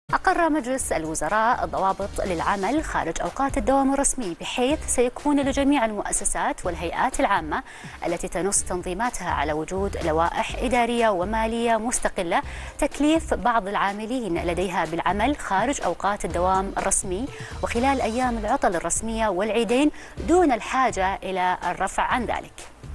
أقر مجلس الوزراء الضوابط للعمل خارج أوقات الدوام الرسمي، بحيث سيكون لجميع المؤسسات والهيئات العامة التي تنص تنظيماتها على وجود لوائح إدارية ومالية مستقلة تكليف بعض العاملين لديها بالعمل خارج أوقات الدوام الرسمي وخلال أيام العطل الرسمية والعيدين دون الحاجة إلى الرفع عن ذلك.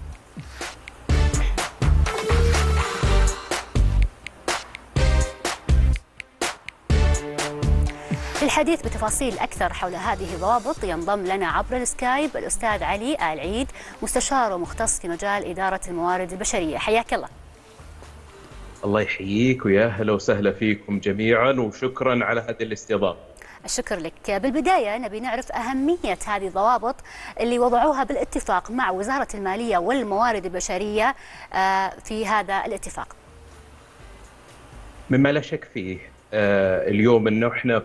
للحديث بتفاصيل أكثر حول هذه الضوابط ينضم لنا عبر السكايب الأستاذ علي آل عيد، مستشار ومختص في مجال إدارة الموارد البشرية. حياك الله. الله يحييك ويا أهلا وسهلا فيكم جميعا، وشكرا على هذه الاستضافة. الشكر لك. بالبداية نبي نعرف أهمية هذه الضوابط اللي وضعوها بالاتفاق مع وزارة المالية والموارد البشرية في هذا الاتفاق. مما لا شك فيه اليوم انه احنا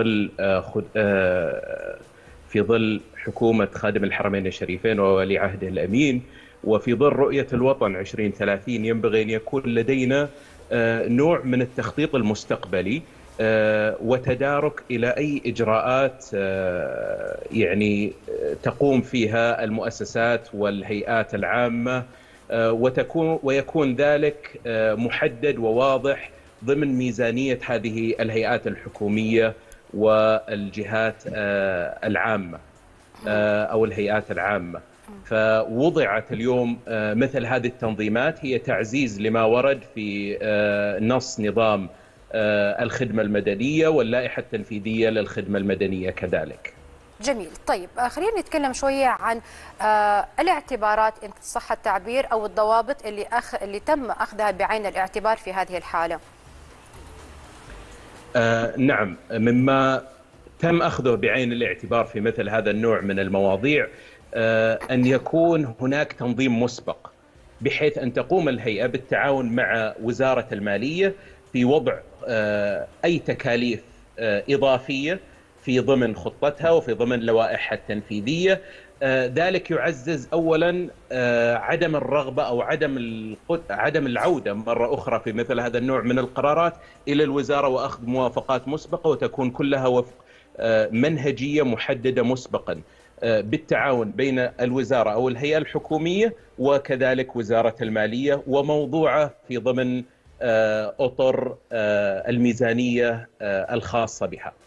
في ظل حكومة خادم الحرمين الشريفين وولي عهده الأمين، وفي ظل رؤية الوطن 2030 ينبغي أن يكون لدينا نوع من التخطيط المستقبلي وتدارك إلى أي إجراءات يعني تقوم فيها المؤسسات والهيئات العامة، ويكون ذلك محدد وواضح ضمن ميزانية هذه الهيئات الحكومية والجهات العامة أو الهيئات العامة. فوضعت اليوم مثل هذه التنظيمات، هي تعزيز لما ورد في نص نظام الخدمة المدنية واللائحة التنفيذية للخدمة المدنية كذلك. جميل. طيب خلينا نتكلم شوية عن الاعتبارات إن صح التعبير أو الضوابط اللي تم أخذها بعين الاعتبار في هذه الحالة. نعم، مما تم أخذه بعين الاعتبار في مثل هذا النوع من المواضيع أن يكون هناك تنظيم مسبق، بحيث أن تقوم الهيئة بالتعاون مع وزارة المالية في وضع أي تكاليف إضافية في ضمن خطتها وفي ضمن لوائحها التنفيذية. ذلك يعزز أولا عدم الرغبة أو عدم العودة مرة أخرى في مثل هذا النوع من القرارات إلى الوزارة وأخذ موافقات مسبقة، وتكون كلها وفق منهجية محددة مسبقا بالتعاون بين الوزارة أو الهيئة الحكومية وكذلك وزارة المالية، وموضوعة في ضمن أطر الميزانية الخاصة بها.